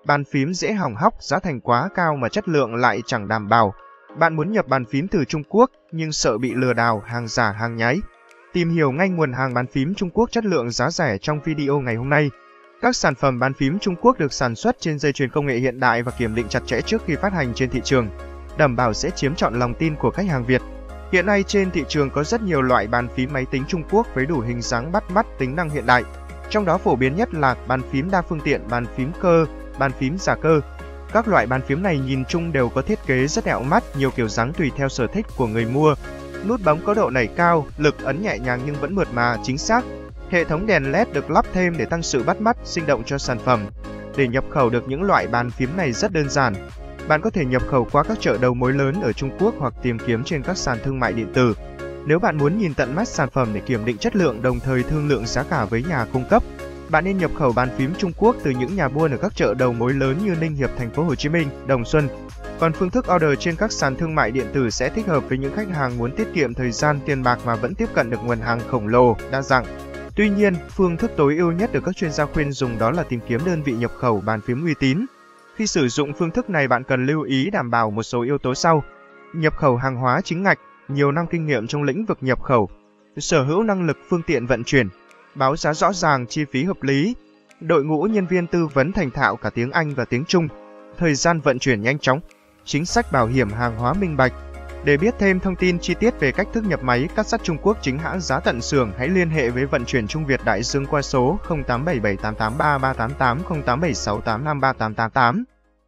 Bàn phím dễ hỏng hóc, giá thành quá cao mà chất lượng lại chẳng đảm bảo. Bạn muốn nhập bàn phím từ Trung Quốc nhưng sợ bị lừa đảo, hàng giả, hàng nhái. Tìm hiểu ngay nguồn hàng bàn phím Trung Quốc chất lượng giá rẻ trong video ngày hôm nay. Các sản phẩm bàn phím Trung Quốc được sản xuất trên dây chuyền công nghệ hiện đại và kiểm định chặt chẽ trước khi phát hành trên thị trường, đảm bảo sẽ chiếm trọn lòng tin của khách hàng Việt. Hiện nay trên thị trường có rất nhiều loại bàn phím máy tính Trung Quốc với đủ hình dáng bắt mắt, tính năng hiện đại. Trong đó phổ biến nhất là bàn phím đa phương tiện, bàn phím cơ, bàn phím giả cơ. Các loại bàn phím này nhìn chung đều có thiết kế rất đẹp mắt, nhiều kiểu dáng tùy theo sở thích của người mua. Nút bấm có độ nảy cao, lực ấn nhẹ nhàng nhưng vẫn mượt mà, chính xác. Hệ thống đèn LED được lắp thêm để tăng sự bắt mắt, sinh động cho sản phẩm. Để nhập khẩu được những loại bàn phím này rất đơn giản. Bạn có thể nhập khẩu qua các chợ đầu mối lớn ở Trung Quốc hoặc tìm kiếm trên các sàn thương mại điện tử. Nếu bạn muốn nhìn tận mắt sản phẩm để kiểm định chất lượng đồng thời thương lượng giá cả với nhà cung cấp, bạn nên nhập khẩu bàn phím Trung Quốc từ những nhà buôn ở các chợ đầu mối lớn như Ninh Hiệp, Thành phố Hồ Chí Minh, Đồng Xuân. Còn phương thức order trên các sàn thương mại điện tử sẽ thích hợp với những khách hàng muốn tiết kiệm thời gian, tiền bạc mà vẫn tiếp cận được nguồn hàng khổng lồ, đa dạng. Tuy nhiên, phương thức tối ưu nhất được các chuyên gia khuyên dùng đó là tìm kiếm đơn vị nhập khẩu bàn phím uy tín. Khi sử dụng phương thức này, bạn cần lưu ý đảm bảo một số yếu tố sau: nhập khẩu hàng hóa chính ngạch, nhiều năm kinh nghiệm trong lĩnh vực nhập khẩu, sở hữu năng lực phương tiện vận chuyển, báo giá rõ ràng, chi phí hợp lý, đội ngũ nhân viên tư vấn thành thạo cả tiếng Anh và tiếng Trung, thời gian vận chuyển nhanh chóng, chính sách bảo hiểm hàng hóa minh bạch. Để biết thêm thông tin chi tiết về cách thức nhập máy cắt sắt Trung Quốc chính hãng, giá tận xưởng, hãy liên hệ với Vận chuyển Trung Việt Đại Dương qua số 0877883388, 0876853888.